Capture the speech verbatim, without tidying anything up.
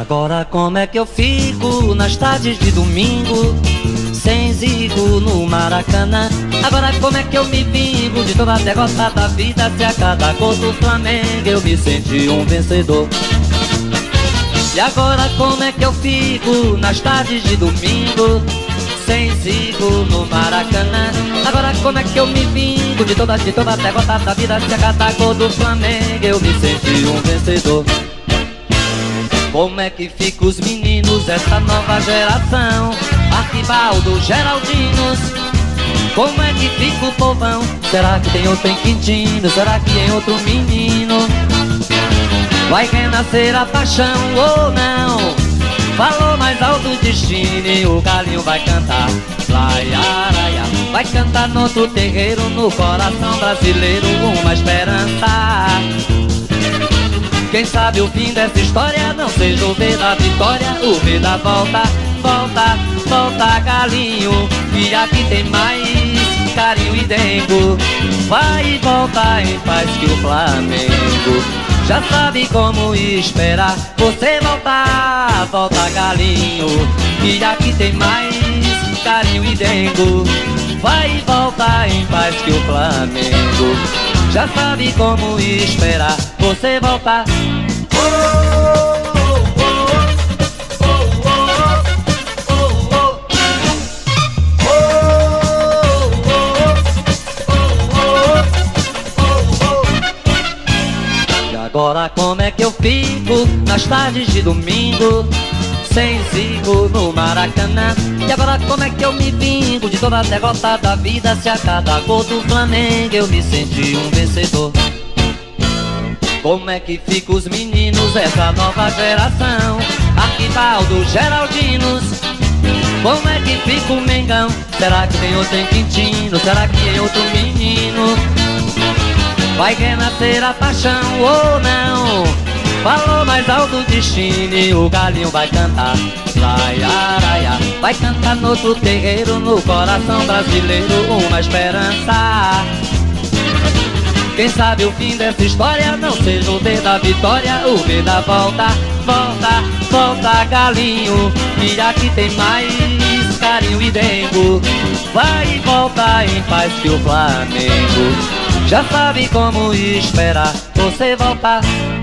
Agora como é que eu fico nas tardes de domingo, sem zigo no Maracanã? Agora como é que eu me vingo de toda a derrota da vida, se a cada gol do Flamengo eu me senti um vencedor? E agora como é que eu fico nas tardes de domingo, sem zigo no Maracanã? Agora como é que eu me vingo de toda, de toda a derrota da vida, se a cada gol do Flamengo eu me senti um vencedor? Como é que fica os meninos, essa nova geração, Arquibaldo, Geraldinos? Como é que fica o povão? Será que tem outro em Quintino? Será que tem outro menino? Vai renascer a paixão ou não? Falou mais alto o destino e o galinho vai cantar. Laiaraia, vai cantar no outro terreiro, no coração brasileiro uma esperança. Quem sabe o fim dessa história não seja o V da vitória, o V da volta, volta, volta galinho, que aqui tem mais carinho e dengo. Vai e volta em paz que o Flamengo já sabe como esperar você voltar. Volta galinho, que aqui tem mais carinho e dengo. Vai e volta em paz que o Flamengo já sabe como esperar você voltar. E agora como é que eu fico nas tardes de domingo, sem zigo no Maracanã? E agora como é que eu me vingo de toda a derrota da vida, se a cada gol do Flamengo eu me senti um vencedor? Como é que fica os meninos, essa nova geração, Arquibaldo, Geraldinos? Como é que fica o Mengão? Será que tem outro em Quintino? Será que tem outro menino? Vai renascer a paixão ou não? Falou mais alto o destino e o galinho vai cantar. Laiaraia, vai cantar no outro terreiro, no coração brasileiro uma esperança. Quem sabe o fim dessa história não seja o V da vitória, o V da volta, volta, volta galinho, que aqui tem mais carinho e dengo. Vai e volta em paz que o Flamengo já sabe como esperar você voltar.